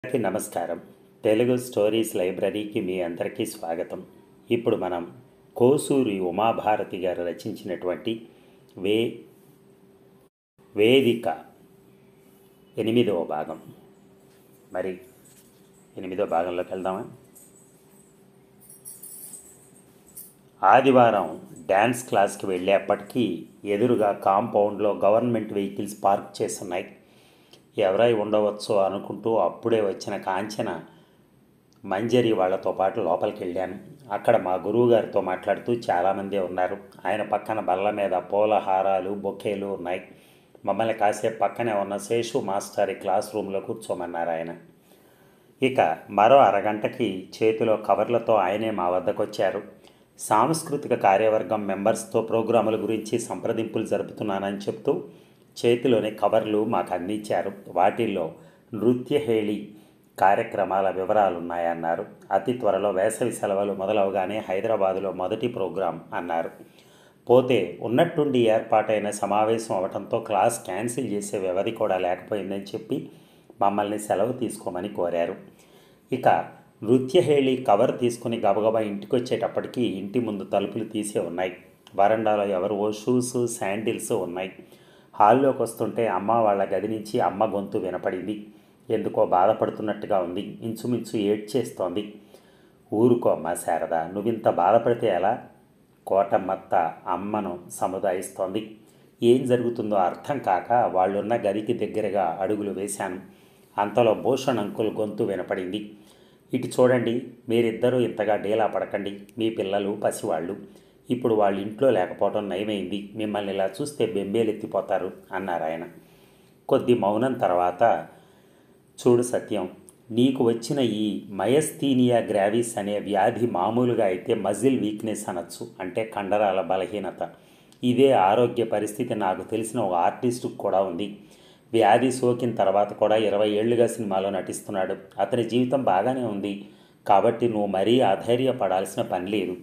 అందరికీ నమస్కారం. తెలుగు స్టోరీస్ లైబ్రరీకి మీ అందరికీ స్వాగతం. ఇప్పుడు మనం కోసూరి ఉమాభారతి గారు రచించినటువంటి వే వేదిక 8వ భాగం. మరి 8వ భాగంలోకి వెళ్దామా? ఆదివారం డ్యాన్స్ క్లాస్కి వెళ్ళేప్పటికీ ఎదురుగా కాంపౌండ్లో గవర్నమెంట్ వెహికల్స్ పార్క్ చేస్తున్నాయి. ఎవరై ఉండవచ్చో అనుకుంటూ అప్పుడే వచ్చిన కాంచన మంజరి వాళ్లతో పాటు లోపలికి వెళ్ళాను. అక్కడ మా గురువుగారితో మాట్లాడుతూ చాలామంది ఉన్నారు. ఆయన పక్కన బల్ల మీద పూల హారాలు, బొకేలు ఉన్నాయి. మమ్మల్ని కాసేపు పక్కనే ఉన్న శేషు మాస్టారి క్లాస్ రూమ్లో కూర్చోమన్నారు ఆయన. ఇక మరో అరగంటకి చేతిలో కవర్లతో ఆయనే మా వద్దకు వచ్చారు. సాంస్కృతిక కార్యవర్గం మెంబర్స్తో ప్రోగ్రాముల గురించి సంప్రదింపులు జరుపుతున్నానని చెప్తూ చేతిలోని కవర్లు మాకు అందించారు. వాటిల్లో నృత్యహేళి కార్యక్రమాల వివరాలున్నాయన్నారు. అతి త్వరలో వేసవి సెలవులు మొదలవగానే హైదరాబాదులో మొదటి ప్రోగ్రాం అన్నారు. పోతే ఉన్నట్టుండి ఏర్పాటైన సమావేశం అవడంతో క్లాస్ క్యాన్సిల్ చేసే వ్యవధి కూడా లేకపోయిందని చెప్పి మమ్మల్ని సెలవు తీసుకోమని కోరారు. ఇక నృత్యహేళి కవర్ తీసుకుని గబగబా ఇంటికి వచ్చేటప్పటికి ఇంటి ముందు తలుపులు తీసే ఉన్నాయి. వరండాలో ఎవరివో షూస్, శాండిల్స్ ఉన్నాయి. హాల్లోకి వస్తుంటే అమ్మ వాళ్ళ గది నుంచి అమ్మ గొంతు వినపడింది. ఎందుకో బాధపడుతున్నట్టుగా ఉంది. ఇంచుమించు ఏడ్చేస్తోంది. ఊరుకో అమ్మ శారద, నువ్వింత బాధపడితే ఎలా? కోటమ్మత్త అమ్మను సముదాయిస్తోంది. ఏం జరుగుతుందో అర్థం కాక వాళ్ళున్న గదికి దగ్గరగా అడుగులు వేశాను. అంతలో భూషణ్ అంకుల్ గొంతు వినపడింది. ఇటు చూడండి, మీరిద్దరూ ఇంతగా డీలా పడకండి. మీ పిల్లలు పసివాళ్ళు. ఇప్పుడు వాళ్ళ ఇంట్లో లేకపోవడం నయమైంది. మిమ్మల్ని ఇలా చూస్తే బెంబేలెత్తిపోతారు అన్నారు ఆయన. కొద్ది మౌనం తర్వాత, చూడు సత్యం, నీకు వచ్చిన ఈ మయస్థీనియా గ్రావిస్ అనే వ్యాధి మామూలుగా అయితే మజిల్ వీక్నెస్ అనొచ్చు, అంటే కండరాల బలహీనత. ఇదే ఆరోగ్య పరిస్థితి నాకు తెలిసిన ఒక ఆర్టిస్టుకు కూడా ఉంది. వ్యాధి సోకిన తర్వాత కూడా 20 ఏళ్లుగా సినిమాలో నటిస్తున్నాడు. అతని జీవితం బాగానే ఉంది. కాబట్టి నువ్వు మరీ అధైర్యపడాల్సిన పని లేదు.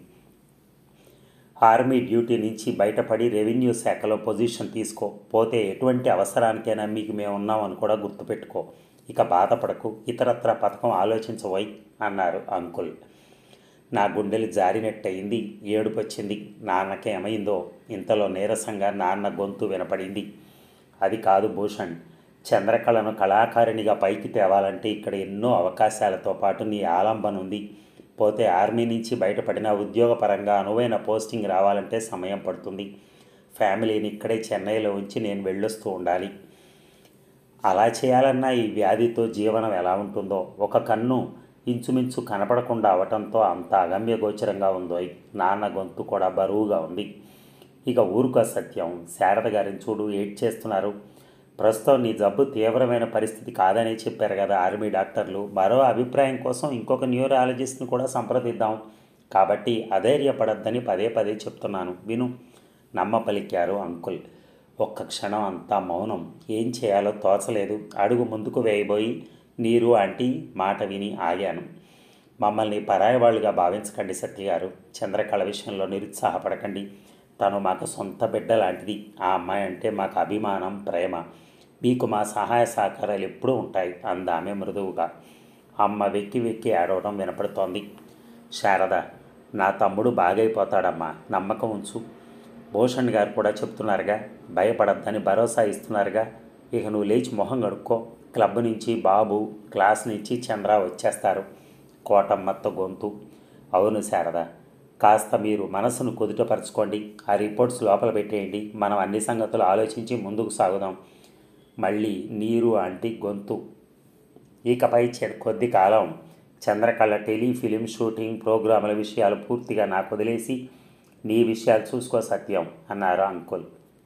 ఆర్మీ డ్యూటీ నుంచి బయటపడి రెవెన్యూ శాఖలో పొజిషన్ తీసుకో. పోతే ఎటువంటి అవసరానికైనా మీకు మేము ఉన్నామని కూడా గుర్తుపెట్టుకో. ఇక బాధపడకు, ఇతరత్ర పథకం ఆలోచించవై అన్నారు అంకుల్. నా గుండెలు జారినట్టయింది. ఏడుపు వచ్చింది. నాన్నకేమైందో? ఇంతలో నీరసంగా నాన్న గొంతు వినపడింది. అది కాదు భూషణ్, చంద్రకళను కళాకారిణిగా పైకి తేవాలంటే ఇక్కడ ఎన్నో అవకాశాలతో పాటు నీ ఆలంబన ఉంది. పోతే ఆర్మీ నుంచి బయటపడిన ఉద్యోగపరంగా అనువైన పోస్టింగ్ రావాలంటే సమయం పడుతుంది. ఫ్యామిలీని ఇక్కడే చెన్నైలో ఉంచి నేను వెళ్ళొస్తూ ఉండాలి. అలా చేయాలన్నా ఈ వ్యాధితో జీవనం ఎలా ఉంటుందో. ఒక కన్ను ఇంచుమించు కనపడకుండా అవటంతో అంత అగమ్యగోచరంగా ఉందో. నాన్న గొంతు కూడా బరువుగా ఉంది. ఇక ఊరుకో సత్యం, శారద గారిని చూడు, ఏడ్చేస్తున్నారు. ప్రస్తుతం నీ జబ్బు తీవ్రమైన పరిస్థితి కాదని చెప్పారు కదా ఆర్మీ డాక్టర్లు. మరో అభిప్రాయం కోసం ఇంకొక న్యూరాలజిస్ట్ని కూడా సంప్రదిద్దాం. కాబట్టి అధైర్యపడద్దని పదే పదే చెప్తున్నాను, విను. నమ్మ పలికారు అంకుల్. ఒక్క క్షణం అంతా మౌనం. ఏం చేయాలో తోచలేదు. అడుగు ముందుకు వేయబోయి నీరు ఆంటీ మాట విని ఆగాను. మమ్మల్ని పరాయి వాళ్ళుగా భావించకండి సత్యగారు. చంద్రకళ విషయంలో నిరుత్సాహపడకండి. తను మాకు సొంత బిడ్డ లాంటిది. ఆ అమ్మాయి అంటే మాకు అభిమానం, ప్రేమ. మీకు మా సహాయ సహకారాలు ఎప్పుడూ ఉంటాయి అందామె మృదువుగా. అమ్మ వెక్కి వెక్కి ఏడవడం వినపడుతోంది. శారద, నా తమ్ముడు బాగైపోతాడమ్మా, నమ్మకం ఉంచు. భూషణ్ గారు కూడా చెప్తున్నారుగా, భయపడద్దని భరోసా ఇస్తున్నారుగా. ఇక నువ్వు లేచి మొహం కడుక్కో. క్లబ్ నుంచి బాబు, క్లాస్ నుంచి చంద్ర వచ్చేస్తారు. కోటమ్మత్త గొంతు. అవును శారద, కాస్త మీరు మనసును కుదుటపరచుకోండి. ఆ రిపోర్ట్స్ లోపల పెట్టేయండి. మనం అన్ని సంగతులు ఆలోచించి ముందుకు సాగుదాం. మళ్ళీ నీరు ఆంటీ గొంతు. ఇకపై కొద్ది కాలం చంద్రకళ టెలిఫిలిం షూటింగ్ ప్రోగ్రాముల విషయాలు పూర్తిగా నాకు వదిలేసి నీ విషయాలు చూసుకో సత్యం అన్నారు అంకుల్.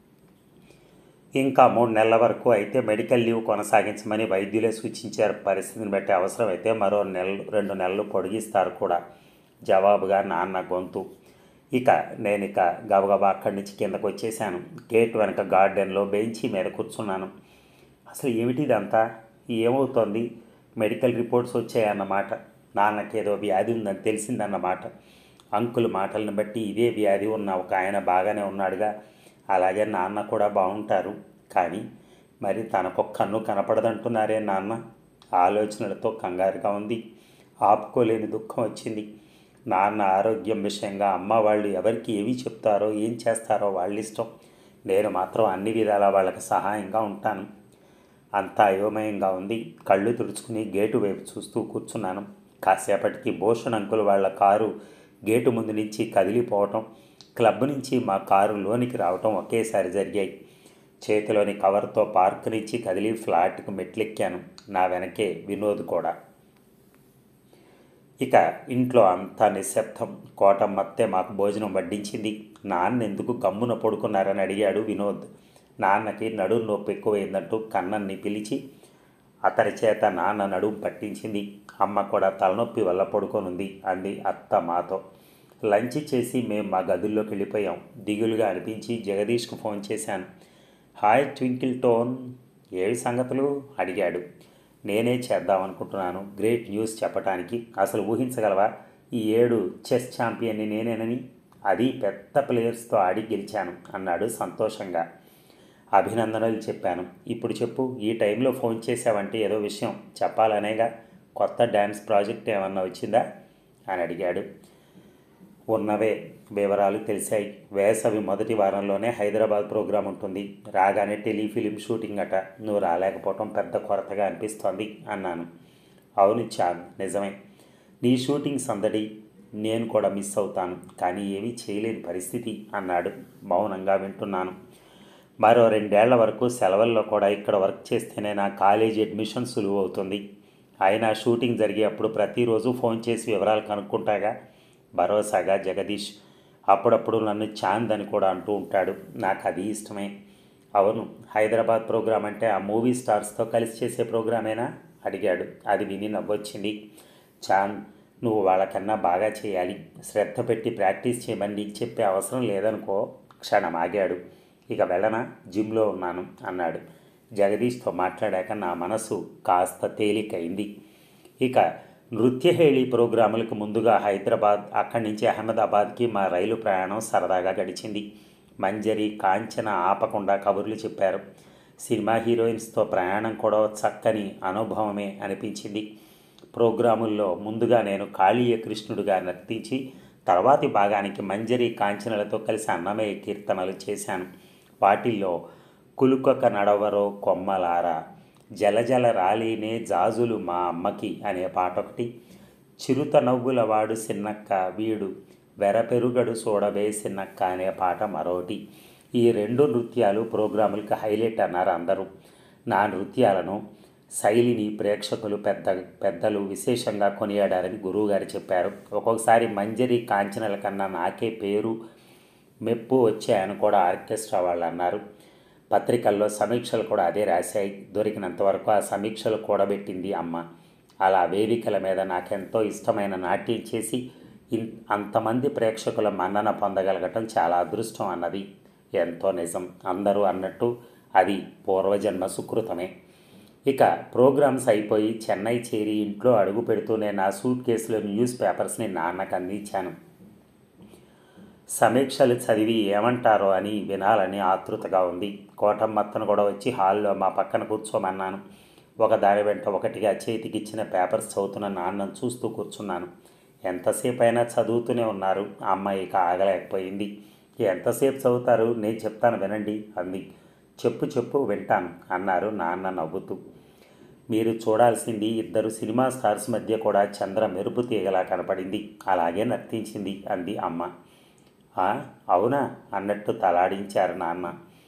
ఇంకా 3 నెలల వరకు అయితే మెడికల్ లీవ్ కొనసాగించమని వైద్యులే సూచించారు. పరిస్థితిని బట్టి అవసరమైతే మరో 2 నెలలు పొడిగిస్తారు కూడా. జవాబుగా నాన్న గొంతు. నేను గబగబా అక్కడి నుంచి కిందకు వచ్చేసాను. గేట్ వెనక గార్డెన్లో బెంచీ మీద కూర్చున్నాను. అసలు ఏమిటిదంతా? ఏమవుతోంది? మెడికల్ రిపోర్ట్స్ వచ్చాయన్నమాట. నాన్నకేదో వ్యాధి ఉందని తెలిసిందన్నమాట. అంకుల్ మాటలను బట్టి ఇదే వ్యాధి ఉన్న ఒక ఆయన బాగానే ఉన్నాడుగా. అలాగే నాన్న కూడా బాగుంటారు. కానీ మరి తనకొక్క కన్ను కనపడదంటున్నారే నాన్న ఆలోచనలతో కంగారుగా ఉంది. ఆపుకోలేని దుఃఖం వచ్చింది. నాన్న ఆరోగ్యం విషయంగా అమ్మ వాళ్ళు ఎవరికి ఏవి చెప్తారో ఏం చేస్తారో వాళ్ళ ఇష్టం. నేను మాత్రం అన్ని విధాలా వాళ్ళకి సహాయంగా ఉంటాను. అంతా అయోమయంగా ఉంది. కళ్ళు తుడుచుకుని గేటు వైపు చూస్తూ కూర్చున్నాను. కాసేపటికి భూషణ్ అంకుల్ వాళ్ళ కారు గేటు ముందు నుంచి కదిలిపోవటం, క్లబ్ నుంచి మా కారు లోనికి రావటం ఒకేసారి జరిగాయి. చేతిలోని కవర్తో పార్క్ నుంచి కదిలి ఫ్లాట్కు మెట్లెక్కాను. నా వెనకే వినోద్ కూడా. ఇక ఇంట్లో అంతా నిశ్శబ్దం. కోటమ్మత్తే మాకు భోజనం వడ్డించింది. నాన్న ఎందుకు గమ్మున పడుకున్నారని అడిగాడు వినోద్. నాన్నకి నడుము నొప్పి ఎక్కువైందంటూ కన్నన్ని పిలిచి అతని చేత నాన్న నడుము పట్టించింది. అమ్మ కూడా తలనొప్పి వల్ల పడుకొనుంది అంది అత్త మాతో. లంచ్ చేసి మేము మా గదుల్లోకి వెళ్ళిపోయాం. దిగులుగా అనిపించి జగదీష్కు ఫోన్ చేశాను. హాయ్ ట్వింకిల్ టోన్, ఏవి సంగతులు అడిగాడు. నేనే చేద్దామనుకుంటున్నాను గ్రేట్ న్యూస్ చెప్పడానికి. అసలు ఊహించగలవా, ఈ 7 చెస్ ఛాంపియన్ని నేనేనని? అది పెద్ద ప్లేయర్స్తో ఆడి గెలిచాను అన్నాడు సంతోషంగా. అభినందనలు చెప్పాను. ఇప్పుడు చెప్పు, ఈ టైంలో ఫోన్ చేసావంటే ఏదో విషయం చెప్పాలనేగా. కొత్త డ్యాన్స్ ప్రాజెక్ట్ ఏమన్నా వచ్చిందా అని అడిగాడు. ఉన్నవే వివరాలు తెలిసాయి. వేసవి మొదటి వారంలోనే హైదరాబాద్ ప్రోగ్రాం ఉంటుంది. రాగానే టెలిఫిలిం షూటింగ్ అట. నువ్వు రాలేకపోవటం పెద్ద కొరతగా అనిపిస్తోంది అన్నాను. అవును చాంద్, నిజమే. నీ షూటింగ్ సందడి నేను కూడా మిస్ అవుతాను, కానీ ఏమీ చేయలేని పరిస్థితి అన్నాడు. మౌనంగా వింటున్నాను. మరో 2 ఏళ్ల వరకు సెలవుల్లో కూడా ఇక్కడ వర్క్ చేస్తేనే నా కాలేజీ అడ్మిషన్ సులువు అవుతుంది. అయినా షూటింగ్ జరిగేటప్పుడు ప్రతిరోజు ఫోన్ చేసి వివరాలు కనుక్కుంటాగా భరోసాగా జగదీష్. అప్పుడప్పుడు నన్ను చాంద్ అని కూడా అంటూ ఉంటాడు. నాకు అది ఇష్టమే. అవును, హైదరాబాద్ ప్రోగ్రాం అంటే ఆ మూవీ స్టార్స్తో కలిసి చేసే ప్రోగ్రామేనా అడిగాడు. అది విని నవ్వొచ్చింది. చాంద్, నువ్వు వాళ్ళకన్నా బాగా చేయాలి. శ్రద్ధ పెట్టి ప్రాక్టీస్ చేయమని నీకు చెప్పే అవసరం లేదనుకో. క్షణం ఆగాడు. ఇక వెళ్ళనా, జిమ్లో ఉన్నాను అన్నాడు. జగదీష్తో మాట్లాడాక నా మనసు కాస్త తేలికైంది. ఇక నృత్యహేళి ప్రోగ్రాములకు ముందుగా హైదరాబాద్, అక్కడి నుంచి అహ్మదాబాద్కి మా రైలు ప్రయాణం సరదాగా గడిచింది. మంజరి, కాంచన ఆపకుండా కబుర్లు చెప్పారు. సినిమా హీరోయిన్స్తో ప్రయాణం కూడా చక్కని అనుభవమే అనిపించింది. ప్రోగ్రాముల్లో ముందుగా నేను కాళీయ కృష్ణుడిగా నర్తించి తర్వాతి భాగానికి మంజరి, కాంచనలతో కలిసి అన్నమయ్య కీర్తనలు చేశాను. వాటిల్లో కులుకొక నడవరో కొమ్మలారా, జలజల రాలినే జాజులు మా అమ్మకి అనే పాట ఒకటి, చిరుత నవ్వుల వాడు సిన్నక్క వీడు వెరపెరుగడు చూడబే సిన్నక్క అనే పాట మరోటి. ఈ 2 నృత్యాలు ప్రోగ్రాములకు హైలైట్ అన్నారు అందరూ. నా నృత్యాలను, శైలిని ప్రేక్షకులు పెద్దలు విశేషంగా కొనియాడారని గురువుగారు చెప్పారు. ఒక్కొక్కసారి మంజరి, కాంచనల కన్నా నాకే పేరు మెప్పు వచ్చాయని కూడా ఆర్కెస్ట్రా వాళ్ళు అన్నారు. పత్రికల్లో సమీక్షలు కూడా అదే రాశాయి. దొరికినంతవరకు ఆ సమీక్షలు కూడబెట్టింది అమ్మ. అలా వేదికల మీద నాకెంతో ఇష్టమైన నాట్యం చేసి అంతమంది ప్రేక్షకుల మన్నన పొందగలగటం చాలా అదృష్టం అన్నది ఎంతో నిజం. అందరూ అన్నట్టు అది పూర్వజన్మ సుకృతమే. ఇక ప్రోగ్రామ్స్ అయిపోయి చెన్నై చేరి ఇంట్లో అడుగు పెడుతూనే నా సూట్ కేసులో న్యూస్ పేపర్స్ని నాన్నకు అందించాను. సమీక్షలు చదివి ఏమంటారో అని వినాలని ఆతృతగా ఉంది. కోటమ్మత్తను కూడా వచ్చి హాల్లో మా పక్కన కూర్చోమన్నాను. ఒకదాని వెంట ఒకటిగా చేతికిచ్చిన పేపర్స్ చదువుతున్న నాన్నను చూస్తూ కూర్చున్నాను. ఎంతసేపు అయినా చదువుతూనే ఉన్నారు. అమ్మాయి ఇక ఆగలేకపోయింది. ఎంతసేపు చదువుతారు, నేను చెప్తాను వినండి అంది. చెప్పు వింటాను అన్నారు నాన్న నవ్వుతూ. మీరు చూడాల్సింది 2 సినిమా స్టార్స్ మధ్య కూడా చంద్ర మెరుపు తీగలా కనపడింది. అలాగే నర్తించింది అంది అమ్మ. అవునా అన్నట్టు తలాడించారు నాన్న.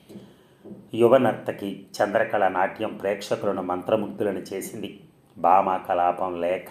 యువ నర్తకి చంద్రకళ నాట్యం ప్రేక్షకులను మంత్రముగ్ధులను చేసింది. భామ కలాపం, లేఖ,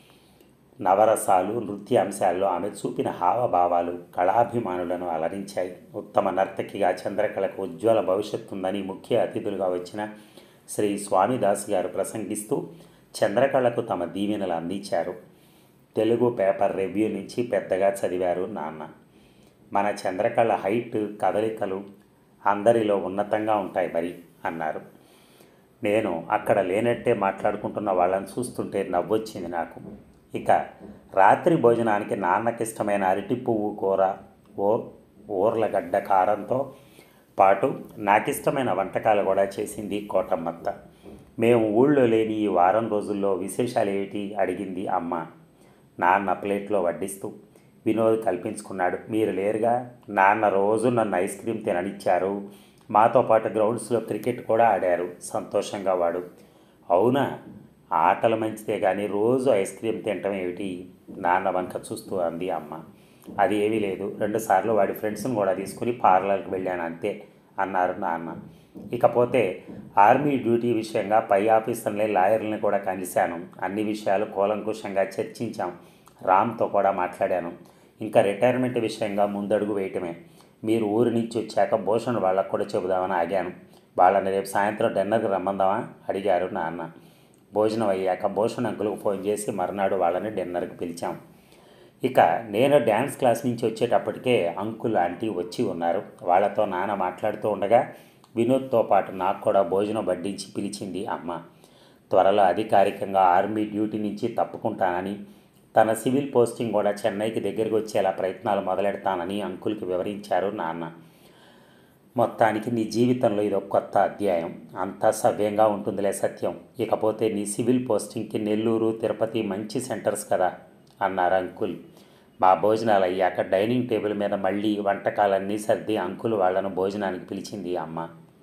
నవరసాలు, నృత్యాంశాల్లో ఆమె చూపిన హావభావాలు కళాభిమానులను అలరించాయి. ఉత్తమ నర్తకిగా చంద్రకళకు ఉజ్వల భవిష్యత్తు ఉందని ముఖ్య అతిథులుగా వచ్చిన శ్రీ స్వామిదాస్ గారు ప్రసంగిస్తూ చంద్రకళకు తమ దీవెనలు అందించారు. తెలుగు పేపర్ రివ్యూ నుంచి పెద్దగా చదివారు నాన్న. మన చంద్రకళ హైట్, కదలికలు అందరిలో ఉన్నతంగా ఉంటాయి మరి అన్నారు. నేను అక్కడ లేనట్టే మాట్లాడుకుంటున్న వాళ్ళని చూస్తుంటే నవ్వొచ్చింది నాకు. ఇక రాత్రి భోజనానికి నాన్నకిష్టమైన అరటి పువ్వు కూర, ఊర్లగడ్డ కారంతో పాటు నాకిష్టమైన వంటకాలు కూడా చేసింది కోటమ్మత్త. మేము ఊళ్ళో లేని ఈ వారం రోజుల్లో విశేషాలు ఏమిటి అడిగింది అమ్మ. నాన్న ప్లేట్లో వడ్డిస్తూ. వినోద్ కల్పించుకున్నాడు. మీరు లేరుగా. నాన్న రోజు నన్ను ఐస్ క్రీమ్ తిననిచ్చారు. మాతో పాటు గ్రౌండ్స్లో క్రికెట్ కూడా ఆడారు సంతోషంగా వాడు. అవునా? ఆటలు మంచిదే కానీ రోజు ఐస్ క్రీమ్ తినటం ఏమిటి? నాన్న వంక చూస్తూ అంది అమ్మ. అది ఏమీ లేదు, 2 సార్లు వాడి ఫ్రెండ్స్ని కూడా తీసుకుని పార్లర్కి వెళ్ళాను అంతే అన్నారు నాన్న. ఇకపోతే ఆర్మీ డ్యూటీ విషయంగా పై ఆఫీసర్ని లాయర్ని కూడా కలిశాను. అన్ని విషయాలు కూలంకుషంగా చర్చించాం. రామ్తో కూడా మాట్లాడాను. ఇంకా రిటైర్మెంట్ విషయంగా ముందడుగు వేయటమే. మీరు ఊరి నుంచి వచ్చాక భూషణ్ వాళ్ళకు కూడా చెబుదామని ఆగాను. వాళ్ళని రేపు సాయంత్రం డిన్నర్కి రమ్మందామా అడిగారు నాన్న. భోజనం అయ్యాక భూషణ్ అంకుల్కి ఫోన్ చేసి మర్నాడు వాళ్ళని డిన్నర్కి పిలిచాం. ఇక నేను డ్యాన్స్ క్లాస్ నుంచి వచ్చేటప్పటికే అంకుల్ ఆంటీ వచ్చి ఉన్నారు. వాళ్ళతో నాన్న మాట్లాడుతూ ఉండగా వినోద్తో పాటు నాకు కూడా భోజనం వడ్డించి పిలిచింది అమ్మ. త్వరలో అధికారికంగా ఆర్మీ డ్యూటీ నుంచి తప్పుకుంటానని, తన సివిల్ పోస్టింగ్ కూడా చెన్నైకి దగ్గరికి వచ్చేలా ప్రయత్నాలు మొదలెడతానని అంకుల్కి వివరించారు నాన్న. మొత్తానికి నీ జీవితంలో ఇది ఒక కొత్త అధ్యాయం. అంతా సవ్యంగా ఉంటుందిలే సత్యం. ఇకపోతే నీ సివిల్ పోస్టింగ్కి నెల్లూరు, తిరుపతి మంచి సెంటర్స్ కదా అన్నారు అంకుల్. మా భోజనాలు అయ్యాక డైనింగ్ టేబుల్ మీద మళ్ళీ వంటకాలన్నీ సర్ది అంకుల్ వాళ్ళను భోజనానికి పిలిచింది అమ్మ.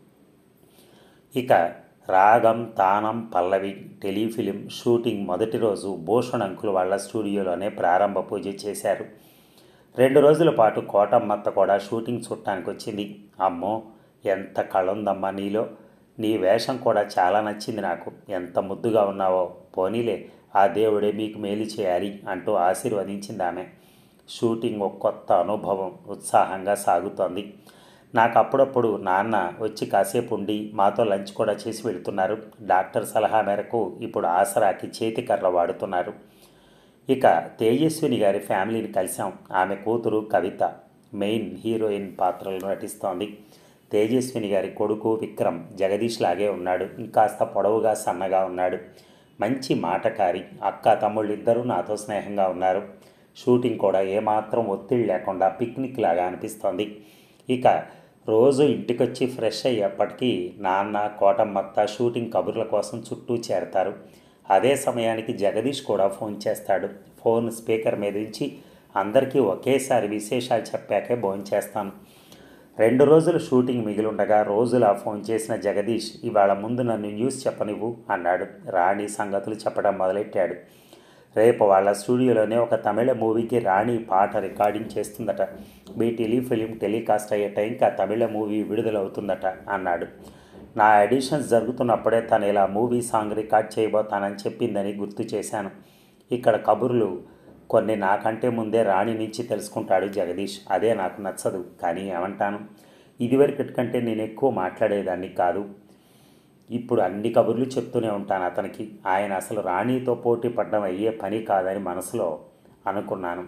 ఇక రాగం, తానం, పల్లవి టెలిఫిలిం షూటింగ్ మొదటి రోజు భూషణ్ అంకుల్ వాళ్ళ స్టూడియోలోనే ప్రారంభ పూజ చేశారు. 2 రోజుల పాటు కోటమ్మత్త కూడా షూటింగ్ చూడటానికి వచ్చింది. అమ్మో, ఎంత కళుందమ్మా నీలో. నీ వేషం కూడా చాలా నచ్చింది నాకు. ఎంత ముద్దుగా ఉన్నావో. పోనీలే, ఆ దేవుడే మీకు మేలు చేయాలి అంటూ ఆశీర్వదించింది ఆమె. షూటింగ్ ఒక కొత్త అనుభవం, ఉత్సాహంగా సాగుతోంది. నాకు అప్పుడప్పుడు నాన్న వచ్చి కాసేపు ఉండి మాతో లంచ్ కూడా చేసి వెళుతున్నారు. డాక్టర్ సలహా మేరకు ఇప్పుడు ఆసరాకి చేతికర్ర వాడుతున్నారు. ఇక తేజస్విని గారి ఫ్యామిలీని కలిసాం. ఆమె కూతురు కవిత మెయిన్ హీరోయిన్ పాత్రలో నటిస్తోంది. తేజస్విని గారి కొడుకు విక్రమ్ జగదీష్ లాగే ఉన్నాడు. ఇంకాస్త పొడవుగా సన్నగా ఉన్నాడు. మంచి మాటకారి. అక్క తమ్ముళ్ళు ఇద్దరూ నాతో స్నేహంగా ఉన్నారు. షూటింగ్ కూడా ఏమాత్రం ఒత్తిడి లేకుండా పిక్నిక్ లాగా అనిపిస్తోంది. ఇక రోజు ఇంటికొచ్చి ఫ్రెష్ అయ్యేప్పటికీ నాన్న, కోటమ్మత్త షూటింగ్ కబుర్ల కోసం చుట్టూ చేరతారు. అదే సమయానికి జగదీష్ కూడా ఫోన్ చేస్తాడు. ఫోన్ స్పీకర్ మీద ఉంచి అందరికీ ఒకేసారి విశేషాలు చెప్పాకే భోంచేస్తాను. 2 రోజులు షూటింగ్ మిగిలుండగా రోజులా ఫోన్ చేసిన జగదీష్ ఇవాళ ముందు నన్ను న్యూస్ చెప్పనివ్వు అన్నాడు. రాణి సంగతులు చెప్పడం మొదలెట్టాడు. రేపు వాళ్ళ స్టూడియోలోనే ఒక తమిళ మూవీకి రాణి పాట రికార్డింగ్ చేస్తుందట. మీ టెలిఫిలిం టెలికాస్ట్ అయ్యే టైంకి ఆ తమిళ మూవీ విడుదలవుతుందట అన్నాడు. నా ఎడిషన్స్ జరుగుతున్నప్పుడే తను ఇలా మూవీ సాంగ్ రికార్డ్ చేయబోతానని చెప్పిందని గుర్తు చేశాను. ఇక్కడ కబుర్లు కొన్ని నాకంటే ముందే రాణి నుంచి తెలుసుకుంటాడు జగదీష్. అదే నాకు నచ్చదు. కానీ ఏమంటాను, ఇదివరకటి కంటే నేను ఎక్కువ మాట్లాడేదాన్ని కాదు. ఇప్పుడు అన్ని కబుర్లు చెప్తూనే ఉంటాను అతనికి. ఆయన అసలు రాణితో పోటీ పడడం అయ్యే పని కాదని మనసులో అనుకున్నాను.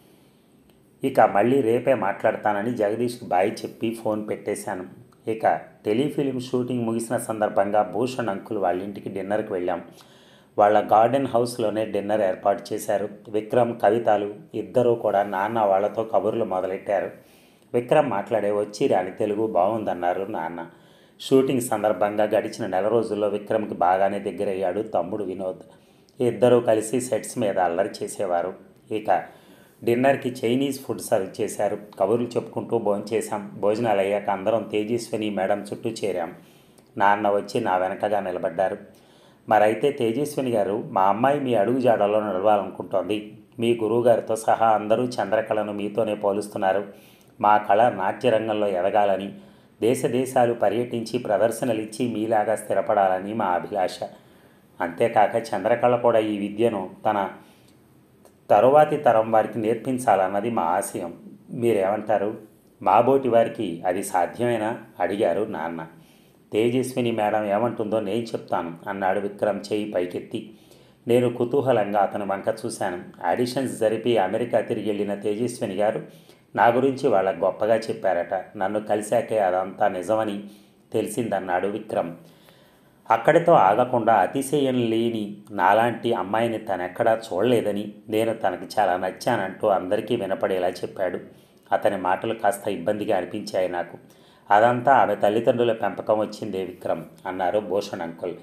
ఇక మళ్ళీ రేపే మాట్లాడతానని జగదీష్కి బాయ్ చెప్పి ఫోన్ పెట్టేశాను. ఇక టెలిఫిలిం షూటింగ్ ముగిసిన సందర్భంగా భూషణ్ అంకుల్ వాళ్ళ ఇంటికి డిన్నర్కి వెళ్ళాం. వాళ్ళ గార్డెన్ హౌస్లోనే డిన్నర్ ఏర్పాటు చేశారు. విక్రమ్, కవితలు ఇద్దరూ కూడా నాన్న వాళ్ళతో కబుర్లు మొదలెట్టారు. విక్రమ్ మాట్లాడే వచ్చి రాని తెలుగు బాగుందన్నారు నాన్న. షూటింగ్ సందర్భంగా గడిచిన 4 రోజుల్లో విక్రమ్కి బాగానే దగ్గరయ్యాడు తమ్ముడు వినోద్. ఇద్దరూ కలిసి సెట్స్ మీద అల్లరి చేసేవారు. ఇక డిన్నర్కి చైనీస్ ఫుడ్ సర్వ్ చేశారు. కబుర్లు చెప్పుకుంటూ భోంచేశాం. భోజనాలు అయ్యాక అందరం తేజస్విని మేడం చుట్టూ చేరాం. నాన్న వచ్చి నా వెనకగా నిలబడ్డారు. మరైతే తేజస్విని గారు, మా అమ్మాయి మీ అడుగు జాడల్లో నడవాలనుకుంటోంది. మీ గురువుగారితో సహా అందరూ చంద్రకళను మీతోనే పోలుస్తున్నారు. మా కళ నాట్యరంగంలో ఎదగాలని, దేశాలు పర్యటించి ప్రదర్శనలు ఇచ్చి మీలాగా స్థిరపడాలని మా అభిలాష. అంతేకాక చంద్రకళ కూడా ఈ విద్యను తన తరువాతి తరం వారికి నేర్పించాలన్నది మా ఆశయం. మీరేమంటారు? మాబోటి వారికి అది సాధ్యమేనా అడిగారు నాన్న. తేజస్విని మేడం ఏమంటుందో నేను చెప్తాను అన్నాడు విక్రమ్ చేయి పైకెత్తి. నేను కుతూహలంగా అతని వంక చూశాను. ఆడిషన్స్ జరిపి అమెరికా తిరిగి వెళ్ళిన తేజస్విని గారు నా గురించి వాళ్ళకు గొప్పగా చెప్పారట. నన్ను కలిశాకే అదంతా నిజమని తెలిసిందన్నాడు విక్రమ్. అక్కడితో ఆగకుండా అతిశయం లేని నాలాంటి అమ్మాయిని తనెక్కడా చూడలేదని, నేను తనకి చాలా నచ్చానంటూ అందరికీ వినపడేలా చెప్పాడు. అతని మాటలు కాస్త ఇబ్బందిగా అనిపించాయి నాకు. అదంతా ఆమె తల్లిదండ్రుల పెంపకం వచ్చిందే విక్రమ్ అన్నారు భూషణ్ అంకుల్.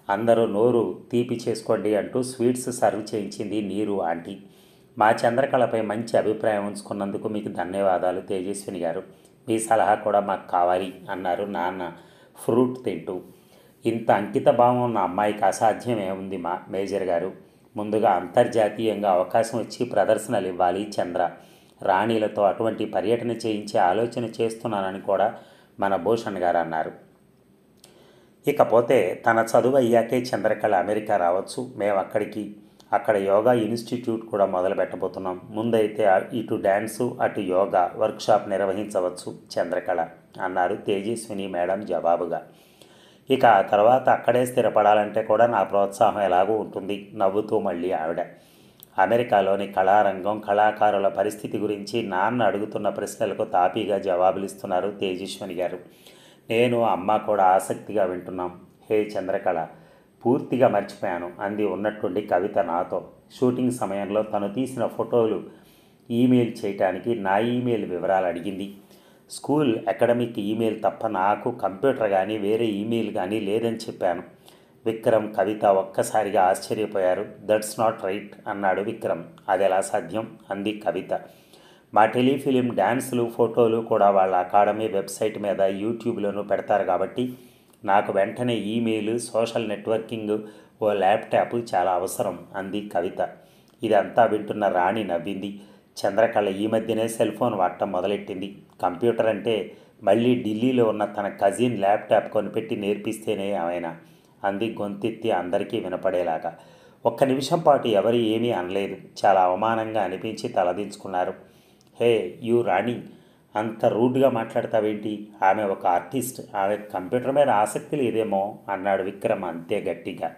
అందరూ నోరు తీపి చేసుకోండి అంటూ స్వీట్స్ సర్వ్ చేయించింది నీరు ఆంటీ. మా చంద్రకళపై మంచి అభిప్రాయం ఉంచుకున్నందుకు మీకు ధన్యవాదాలు తేజస్విని గారు. మీ సలహా కూడా మాకు కావాలి అన్నారు నాన్న ఫ్రూట్ తింటూ. ఇంత అంకిత భావం ఉన్న అమ్మాయికి అసాధ్యమే ఉంది మా మేజర్ గారు. ముందుగా అంతర్జాతీయంగా అవకాశం వచ్చి ప్రదర్శనలు ఇవ్వాలి చంద్ర. రాణిలతో అటువంటి పర్యటన చేయించే ఆలోచన చేస్తున్నానని కూడా మన భూషణ్ గారు అన్నారు. ఇకపోతే తన చదువు అయ్యాకే చంద్రకళ అమెరికా రావచ్చు. మేము అక్కడ యోగా ఇన్స్టిట్యూట్ కూడా మొదలు పెట్టబోతున్నాం. ముందైతే ఇటు డ్యాన్సు అటు యోగా వర్క్షాప్ నిర్వహించవచ్చు చంద్రకళ అన్నారు తేజస్విని మేడం జవాబుగా. ఇక ఆ తర్వాత అక్కడే స్థిరపడాలంటే కూడా నా ప్రోత్సాహం ఎలాగూ ఉంటుంది నవ్వుతూ మళ్ళీ ఆవిడ. అమెరికాలోని కళారంగం కళాకారుల పరిస్థితి గురించి నాన్న అడుగుతున్న ప్రశ్నలకు తాపీగా జవాబులిస్తున్నారు తేజస్విని గారు. నేను అమ్మ కూడా ఆసక్తిగా వింటున్నాం. హే చంద్రకళ, పూర్తిగా మర్చిపోయాను అంది ఉన్నట్టుండి కవిత నాతో. షూటింగ్ సమయంలో తను తీసిన ఫోటోలు ఈమెయిల్ చేయటానికి నా ఈమెయిల్ వివరాలు అడిగింది. స్కూల్ అకాడమిక్ ఈమెయిల్ తప్ప నాకు కంప్యూటర్ కానీ వేరే ఈమెయిల్ కానీ లేదని చెప్పాను. విక్రమ్ కవిత ఒక్కసారిగా ఆశ్చర్యపోయారు. దట్స్ నాట్ రైట్ అన్నాడు విక్రమ్. అది ఎలా సాధ్యం అంది కవిత. మా టెలిఫిలిం డ్యాన్సులు ఫోటోలు కూడా వాళ్ళ అకాడమీ వెబ్సైట్ మీద యూట్యూబ్లోనూ పెడతారు కాబట్టి నాకు వెంటనే ఈమెయిల్ సోషల్ నెట్వర్కింగ్ ఓ ల్యాప్టాప్ చాలా అవసరం అంది కవిత. ఇదంతా వింటున్న రాణి నవ్వింది. చంద్రకళ ఈ మధ్యనే సెల్ ఫోన్ వాడటం మొదలెట్టింది. కంప్యూటర్ అంటే మళ్ళీ ఢిల్లీలో ఉన్న తన కజిన్ ల్యాప్టాప్ కొనిపెట్టి నేర్పిస్తేనే ఆమెన అంది గొంతెత్తి అందరికీ వినపడేలాగా. ఒక్క నిమిషం పాటు ఎవరు ఏమీ అనలేదు. చాలా అవమానంగా అనిపించి తలదించుకున్నారు. హే యూ రాణి, అంత రూడ్గా మాట్లాడతావేంటి? ఆమె ఒక ఆర్టిస్ట్, ఆమె కంప్యూటర్ మీద ఆసక్తి లేదేమో అన్నాడు విక్రమ్ అంతే గట్టిగా.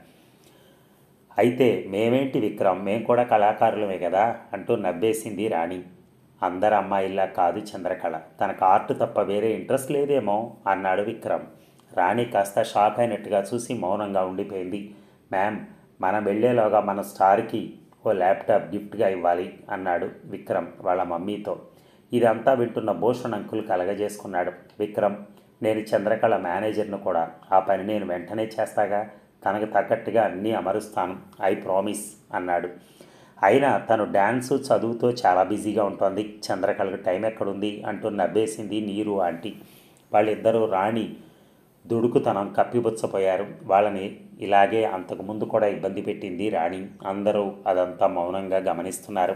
అయితే మేమేంటి విక్రమ్, మేము కూడా కళాకారులమే కదా అంటూ నవ్వేసింది రాణి. అందరు అమ్మాయిల్లా కాదు చంద్రకళ, తనకు ఆర్ట్ తప్ప వేరే ఇంట్రెస్ట్ లేదేమో అన్నాడు విక్రమ్. రాణి కాస్త షాక్ అయినట్టుగా చూసి మౌనంగా ఉండిపోయింది. మ్యామ్, మనం వెళ్ళేలోగా మన స్టార్కి ఓ ల్యాప్టాప్ గిఫ్ట్గా ఇవ్వాలి అన్నాడు విక్రమ్ వాళ్ళ మమ్మీతో. ఇదంతా వింటున్న భూషణ్ అంకుల్ కలగజేసుకున్నాడు. విక్రమ్, నేను చంద్రకళ మేనేజర్ను కూడా. ఆ పని నేను వెంటనే చేస్తాగా. తనకు తగ్గట్టుగా అన్నీ అమరుస్తాను, ఐ ప్రామిస్ అన్నాడు. అయినా తను డ్యాన్సు చదువుతో చాలా బిజీగా ఉంటుంది. చంద్రకళకు టైం ఎక్కడుంది అంటూ నవ్వేసింది నీరు ఆంటీ. వాళ్ళిద్దరూ రాణి దుడుకుతనం కప్పిపుచ్చపోయారు. వాళ్ళని ఇలాగే అంతకుముందు కూడా ఇబ్బంది పెట్టింది రాణి. అందరూ అదంతా మౌనంగా గమనిస్తున్నారు.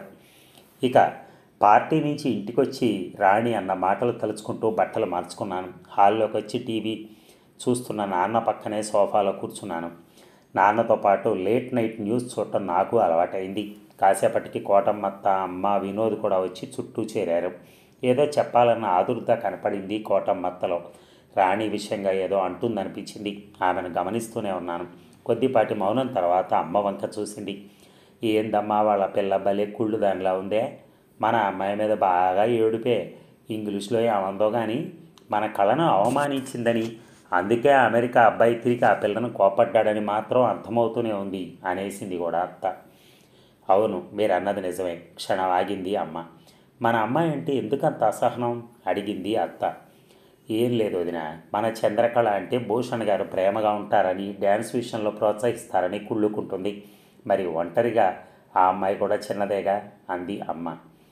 ఇక పార్టీ నుంచి ఇంటికొచ్చి రాణి అన్న మాటలు తలుచుకుంటూ బట్టలు మార్చుకున్నాను. హాల్లోకి వచ్చి టీవీ చూస్తున్న నాన్న పక్కనే సోఫాలో కూర్చున్నాను. నాన్నతో పాటు లేట్ నైట్ న్యూస్ చూడటం నాకు అలవాటైంది. కాసేపటికి కోటమ్మత్త, అమ్మ, వినోద్ కూడా వచ్చి చుట్టూ చేరారు. ఏదో చెప్పాలన్న ఆదుర్ద కనపడింది కోటమ్మత్తలో. రాణి విషయంగా ఏదో అంటుందనిపించింది. ఆమెను గమనిస్తూనే ఉన్నాను. కొద్దిపాటి మౌనం తర్వాత అమ్మ వంక చూసింది. ఏందమ్మా వాళ్ళ పిల్ల భలే కుళ్ళు దానిలా ఉందే. మన అమ్మాయి మీద బాగా ఏడుపే. ఇంగ్లీష్లో ఏమందో కానీ మన కళను అవమానించిందని, అందుకే అమెరికా అబ్బాయి తిరిగి ఆ పిల్లను కోపడ్డాడని మాత్రం అర్థమవుతూనే ఉంది అనేసింది కూడా అత్త. అవును, మీరు అన్నది నిజమే. క్షణం ఆగింది అమ్మ. మన అమ్మాయి అంటే ఎందుకంత అసహనం అడిగింది అత్త. ఏం లేదు వదిన, మన చంద్రకళ అంటే భూషణ్ గారు ప్రేమగా ఉంటారని, డ్యాన్స్ విషయంలో ప్రోత్సహిస్తారని కుళ్ళుకుంటుంది. మరి ఒంటరిగా ఆ అమ్మాయి కూడా చిన్నదేగా అంది అమ్మ.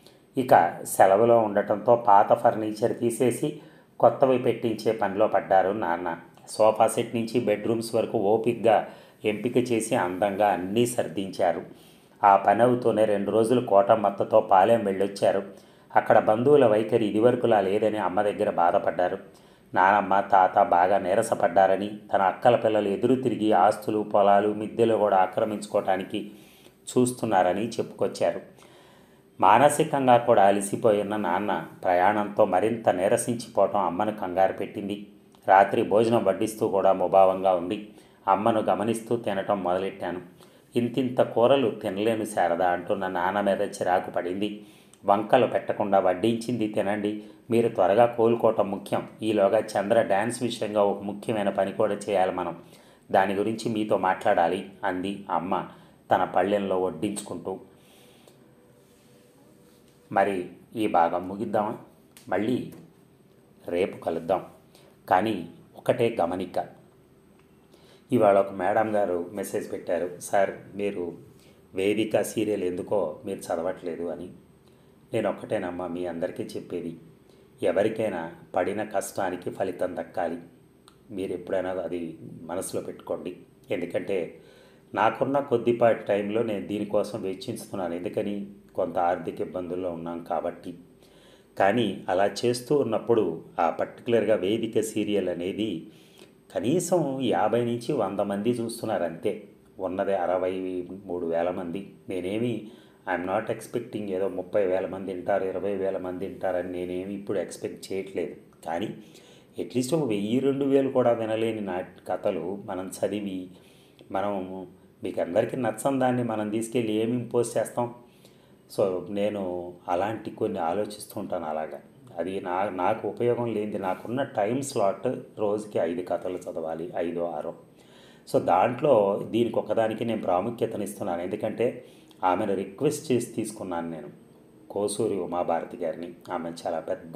ఇక సెలవులో ఉండటంతో పాత ఫర్నిచర్ తీసేసి కొత్తవి పెట్టించే పనిలో పడ్డారు నాన్న. సోఫా సెట్ నుంచి బెడ్రూమ్స్ వరకు ఓపిక్గా ఎంపిక చేసి అందంగా అన్నీ సర్దించారు. ఆ పని అవుతూనే 2 రోజులు కోటమ్మత్తతో పాలెం వెళ్ళొచ్చారు. అక్కడ బంధువుల వైఖరి ఇదివరకులా లేదని అమ్మ దగ్గర బాధపడ్డారు. నానమ్మ తాత బాగా నీరసపడ్డారని, తన అక్కల పిల్లలు ఎదురు తిరిగి ఆస్తులు పొలాలు మిద్దెలు కూడా ఆక్రమించుకోవటానికి చూస్తున్నారని చెప్పుకొచ్చారు. మానసికంగా కూడా అలసిపోయిన నాన్న ప్రయాణంతో మరింత నీరసించిపోవటం అమ్మను కంగారు పెట్టింది. రాత్రి భోజనం వడ్డిస్తూ కూడా ముభావంగా ఉంది. అమ్మను గమనిస్తూ తినటం మొదలెట్టాను. ఇంతింత కూరలు తినలేను శారద అంటున్న నాన్న మీద చిరాకు పడింది. వంకలు పెట్టకుండా వడ్డించింది తినండి, మీరు త్వరగా కోలుకోవటం ముఖ్యం. ఈలోగా చంద్ర డ్యాన్స్ విషయంగా ఒక ముఖ్యమైన పని కూడా చేయాలి మనం. దాని గురించి మీతో మాట్లాడాలి అంది అమ్మ తన పళ్ళెంలో వడ్డించుకుంటూ. మరి ఈ భాగం ముగిద్దామా? మళ్ళీ రేపు కలుద్దాం. కానీ ఒకటే గమనిక, ఇవాళ ఒక మేడం గారు మెసేజ్ పెట్టారు, సార్ మీరు వేదిక సీరియల్ ఎందుకో మీరు చదవట్లేదు అని. నేను ఒక్కటేనమ్మా మీ అందరికీ చెప్పేది, ఎవరికైనా పడిన కష్టానికి ఫలితం దక్కాలి. మీరు ఎప్పుడైనా అది మనసులో పెట్టుకోండి. ఎందుకంటే నాకున్న కొద్దిపాటి టైంలో నేను దీనికోసం వెచ్చించుతున్నాను. ఎందుకని, కొంత ఆర్థిక ఇబ్బందుల్లో ఉన్నాం కాబట్టి. కానీ అలా చేస్తూ ఉన్నప్పుడు ఆ పర్టికులర్గా వేదిక సీరియల్ అనేది కనీసం 50 నుంచి 100 మంది చూస్తున్నారు అంతే. ఉన్నదే 63,000 మంది. నేనేమి ఐఎమ్ నాట్ ఎక్స్పెక్టింగ్ ఏదో 30,000 మంది వింటారు, 20,000 మంది వింటారని నేనేమి ఇప్పుడు ఎక్స్పెక్ట్ చేయట్లేదు. కానీ అట్లీస్ట్ ఒక 1000-2000 కూడా వినలేని కథలు మనం చదివి మనం మీకు అందరికీ నచ్చని దాన్ని మనం తీసుకెళ్ళి ఏమి ఇంపోజ్ చేస్తాం. సో నేను అలాంటి కొన్ని ఆలోచిస్తూ ఉంటాను. అలాగా అది నాకు ఉపయోగం లేనిది. నాకున్న టైం స్లాట్ రోజుకి 5 కథలు చదవాలి, 5-6. సో దాంట్లో దీనికి ఒకదానికి నేను ప్రాముఖ్యతనిస్తున్నాను. ఎందుకంటే ఆమెను రిక్వెస్ట్ చేసి తీసుకున్నాను నేను, కోసూరి ఉమాభారతి గారిని. ఆమె చాలా పెద్ద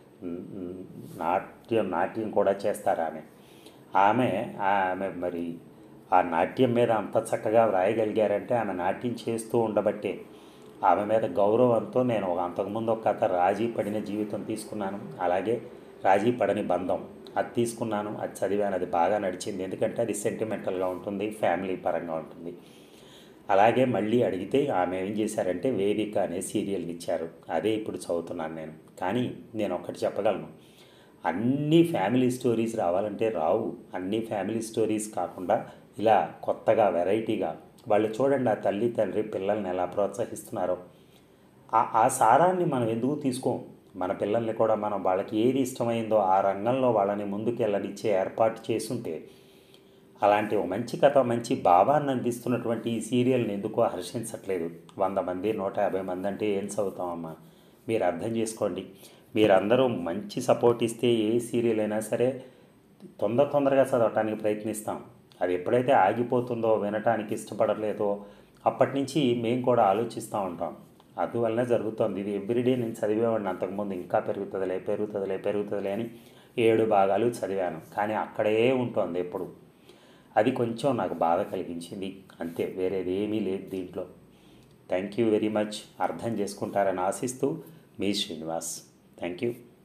నాట్యం కూడా చేస్తారు ఆమె. ఆమె ఆమె మరి ఆ నాట్యం మీద అంత చక్కగా వ్రాయగలిగారంటే ఆమె నాట్యం చేస్తూ ఉండబట్టే. ఆమె మీద గౌరవంతో నేను అంతకుముందు ఒక కథ రాజీ పడిన జీవితం తీసుకున్నాను, అలాగే రాజీ పడని బంధం అది తీసుకున్నాను. అది చదివాను, అది బాగా నడిచింది. ఎందుకంటే అది సెంటిమెంటల్గా ఉంటుంది, ఫ్యామిలీ పరంగా ఉంటుంది. అలాగే మళ్ళీ అడిగితే ఆమె ఏం చేశారంటే వేదిక అనే సీరియల్ని ఇచ్చారు. అదే ఇప్పుడు చదువుతున్నాను నేను. కానీ నేను ఒక్కటి చెప్పగలను, అన్ని ఫ్యామిలీ స్టోరీస్ రావాలంటే రావు. అన్ని ఫ్యామిలీ స్టోరీస్ కాకుండా ఇలా కొత్తగా వెరైటీగా వాళ్ళు చూడండి, ఆ తల్లి తండ్రి పిల్లల్ని ఎలా ప్రోత్సహిస్తున్నారో. ఆ సారాన్ని మనం ఎందుకు తీసుకోం? మన పిల్లల్ని కూడా మనం వాళ్ళకి ఏది ఇష్టమైందో ఆ రంగంలో వాళ్ళని ముందుకు వెళ్ళనిచ్చే ఏర్పాటు చేసుంటే, అలాంటి ఒక మంచి కథ మంచి భావాన్ని అందిస్తున్నటువంటి ఈ సీరియల్ని ఎందుకో హర్షించట్లేదు. 100 మంది 150 మంది అంటే ఏం చదువుతామమ్మా? మీరు అర్థం చేసుకోండి. మీరందరూ మంచి సపోర్ట్ ఇస్తే ఏ సీరియల్ అయినా సరే తొందరగా చదవటానికి ప్రయత్నిస్తాం. అది ఎప్పుడైతే ఆగిపోతుందో, వినటానికి ఇష్టపడలేదో, అప్పటి నుంచి మేము కూడా ఆలోచిస్తూ ఉంటాం. అందువల్లనే జరుగుతుంది ఇది. ఎవ్రీడే నేను చదివేవాడిని అంతకుముందు, ఇంకా పెరుగుతుందిలే అని 7 భాగాలు చదివాను. కానీ అక్కడే ఉంటుంది ఎప్పుడు. అది కొంచెం నాకు బాధ కలిగించింది అంతే, వేరేది ఏమీ లేదు దీంట్లో. Thank you very much. అర్థం చేసుకుంటారని ఆశిస్తూ మీ శ్రీనివాస్. Thank you.